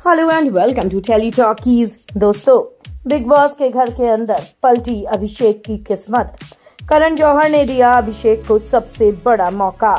Hello and welcome to Tele Talkies. दोस्तों, Bigg Boss के घर के अंदर पलटी अभिषेक की किस्मत। करण जौहर ने दिया अभिषेक को सबसे बड़ा मौका,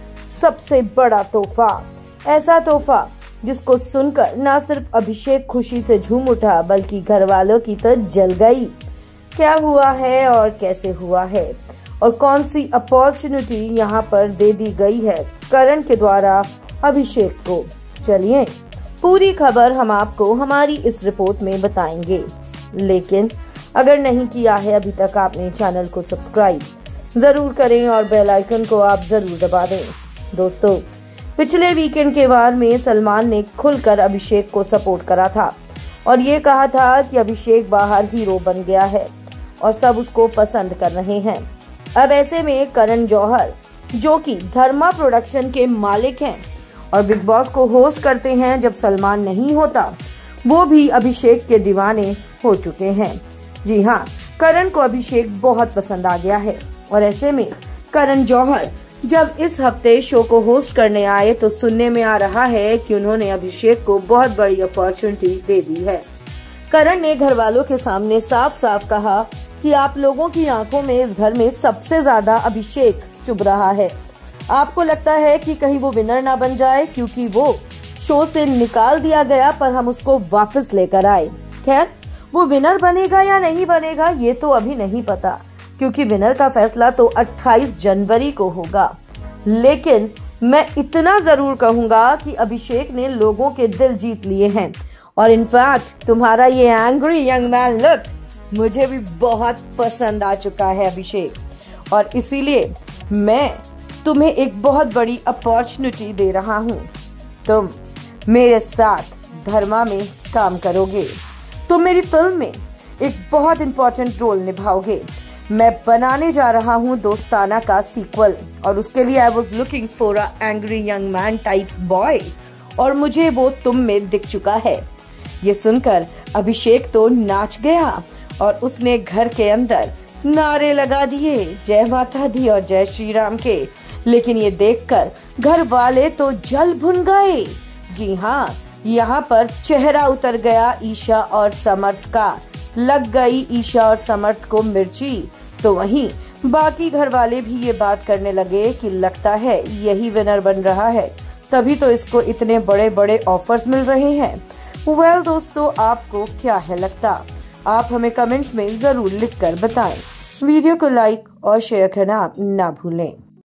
सबसे बड़ा तोहफा, ऐसा तोहफा जिसको सुनकर न सिर्फ अभिषेक खुशी से झूम उठा बल्कि घर वालों की तो जल गई। क्या हुआ है और कैसे हुआ है और कौन सी अपॉर्चुनिटी यहाँ पर दे दी गई है करण के द्वारा अभिषेक को, चलिए पूरी खबर हम आपको हमारी इस रिपोर्ट में बताएंगे। लेकिन अगर नहीं किया है अभी तक आपने चैनल को सब्सक्राइब जरूर करें और बेल आइकन को आप जरूर दबा दें। दोस्तों, पिछले वीकेंड के वार में सलमान ने खुलकर अभिषेक को सपोर्ट करा था और ये कहा था कि अभिषेक बाहर हीरो बन गया है और सब उसको पसंद कर रहे हैं। अब ऐसे में करण जौहर, जो कि धर्मा प्रोडक्शन के मालिक हैं और बिग बॉस को होस्ट करते हैं जब सलमान नहीं होता, वो भी अभिषेक के दीवाने हो चुके हैं। जी हाँ, करण को अभिषेक बहुत पसंद आ गया है और ऐसे में करण जौहर जब इस हफ्ते शो को होस्ट करने आए तो सुनने में आ रहा है कि उन्होंने अभिषेक को बहुत बड़ी अपॉर्चुनिटी दे दी है। करण ने घर वालों के सामने साफ साफ कहा कि आप लोगों की आंखों में इस घर में सबसे ज्यादा अभिषेक चुभ रहा है। आपको लगता है कि कहीं वो विनर ना बन जाए क्योंकि वो शो से निकाल दिया गया पर हम उसको वापस लेकर आए। खैर, वो विनर बनेगा या नहीं बनेगा ये तो अभी नहीं पता क्योंकि विनर का फैसला तो 28 जनवरी को होगा। लेकिन मैं इतना जरूर कहूंगा कि अभिषेक ने लोगों के दिल जीत लिए हैं और इनफैक्ट तुम्हारा ये एंग्री यंग मैन लुक मुझे भी बहुत पसंद आ चुका है अभिषेक, और इसीलिए मैं तुम्हें एक बहुत बड़ी अपॉर्चुनिटी दे रहा हूँ। तुम मेरे साथ धर्मा में काम करोगे, तुम मेरी फिल्म में एक बहुत इंपॉर्टेंट रोल निभाओगे। मैं बनाने जा रहा हूँ दोस्ताना का सीक्वल और उसके लिए I was looking for a angry young man type boy और मुझे वो तुम में दिख चुका है। ये सुनकर अभिषेक तो नाच गया और उसने घर के अंदर नारे लगा दिए, जय माता दी और जय श्री राम के। लेकिन ये देखकर घर वाले तो जल भुन गए। जी हाँ, यहाँ पर चेहरा उतर गया ईशा और समर्थ का। लग गई ईशा और समर्थ को मिर्ची, तो वहीं बाकी घर वाले भी ये बात करने लगे कि लगता है यही विनर बन रहा है, तभी तो इसको इतने बड़े बड़े ऑफर्स मिल रहे हैं। वेल दोस्तों, आपको क्या है लगता? आप हमें कमेंट्स में जरूर लिखकर बताएं। वीडियो को लाइक और शेयर करना ना भूलें।